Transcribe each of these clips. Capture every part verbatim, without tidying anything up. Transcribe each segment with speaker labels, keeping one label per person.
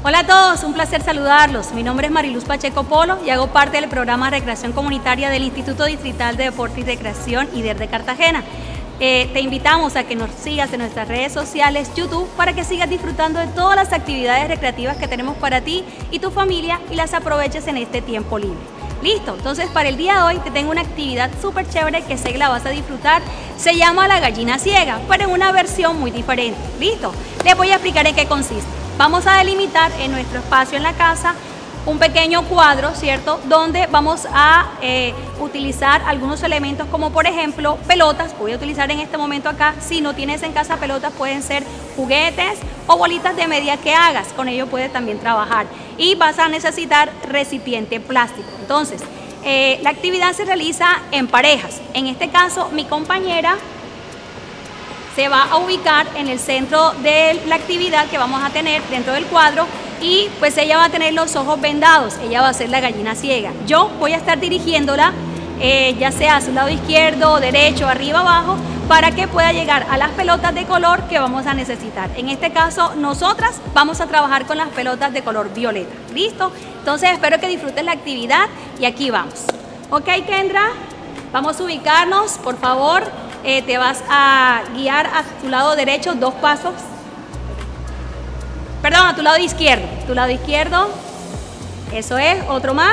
Speaker 1: Hola a todos, un placer saludarlos. Mi nombre es Mariluz Pacheco Polo y hago parte del programa de Recreación Comunitaria del Instituto Distrital de Deporte y Recreación I D E R de Cartagena. Eh, te invitamos a que nos sigas en nuestras redes sociales, YouTube, para que sigas disfrutando de todas las actividades recreativas que tenemos para ti y tu familia y las aproveches en este tiempo libre. Listo, entonces para el día de hoy te tengo una actividad súper chévere que sé que la vas a disfrutar. Se llama la gallina ciega, pero en una versión muy diferente. Listo, les voy a explicar en qué consiste. Vamos a delimitar en nuestro espacio en la casa un pequeño cuadro, ¿cierto? Donde vamos a eh, utilizar algunos elementos como por ejemplo pelotas. Voy a utilizar en este momento acá, si no tienes en casa pelotas, pueden ser juguetes o bolitas de media que hagas. Con ello puedes también trabajar. Y vas a necesitar recipiente plástico. Entonces, eh, la actividad se realiza en parejas. En este caso, mi compañera se va a ubicar en el centro de la actividad que vamos a tener dentro del cuadro y pues ella va a tener los ojos vendados, ella va a ser la gallina ciega. Yo voy a estar dirigiéndola, eh, ya sea a su lado izquierdo, derecho, arriba, abajo, para que pueda llegar a las pelotas de color que vamos a necesitar. En este caso, nosotras vamos a trabajar con las pelotas de color violeta. ¿Listo? Entonces espero que disfrutes la actividad y aquí vamos. Ok, Kendra, vamos a ubicarnos, por favor. Eh, te vas a guiar a tu lado derecho dos pasos, perdón, a tu lado izquierdo, tu lado izquierdo, eso es, otro más,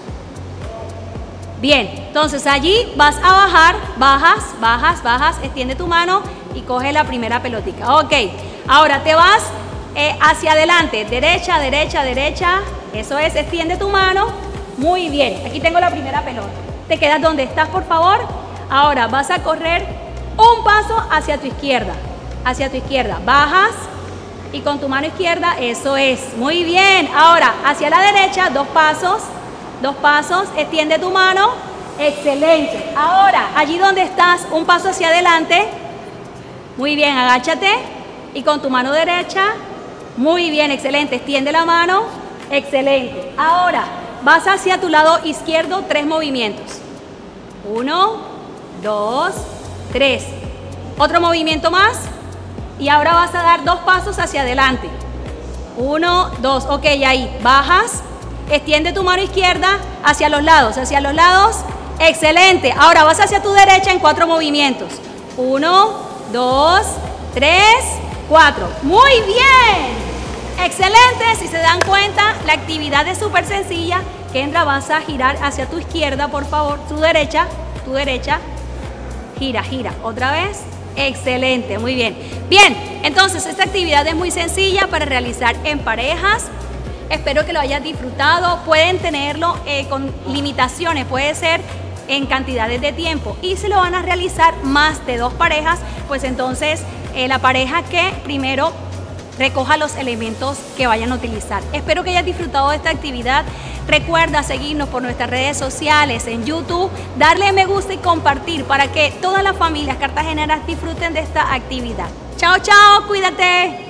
Speaker 1: bien, entonces allí vas a bajar, bajas, bajas, bajas, extiende tu mano y coge la primera pelotica. Ok, ahora te vas eh, hacia adelante, derecha, derecha, derecha, eso es, extiende tu mano, muy bien, aquí tengo la primera pelota, te quedas donde estás, por favor. Ahora vas a correr un paso hacia tu izquierda, hacia tu izquierda, bajas y con tu mano izquierda, eso es, muy bien. Ahora hacia la derecha, dos pasos, dos pasos, extiende tu mano, excelente. Ahora allí donde estás, un paso hacia adelante, muy bien, agáchate y con tu mano derecha, muy bien, excelente, extiende la mano, excelente. Ahora vas hacia tu lado izquierdo, tres movimientos, uno, dos, tres. Otro movimiento más. Y ahora vas a dar dos pasos hacia adelante. Uno, dos. Ok, ahí. Bajas. Extiende tu mano izquierda hacia los lados. Hacia los lados. Excelente. Ahora vas hacia tu derecha en cuatro movimientos. Uno, dos, tres, cuatro. Muy bien. Excelente. Si se dan cuenta, la actividad es súper sencilla. Kendra, vas a girar hacia tu izquierda, por favor. Tu derecha. Tu derecha. Gira, gira, otra vez, excelente, muy bien. Bien, entonces esta actividad es muy sencilla para realizar en parejas. Espero que lo hayas disfrutado. Pueden tenerlo eh, con limitaciones, puede ser en cantidades de tiempo y se lo van a realizar más de dos parejas, pues entonces eh, la pareja que primero recoja los elementos que vayan a utilizar. Espero que hayas disfrutado de esta actividad. Recuerda seguirnos por nuestras redes sociales, en YouTube, darle me gusta y compartir para que todas las familias cartageneras disfruten de esta actividad. Chao, chao, cuídate.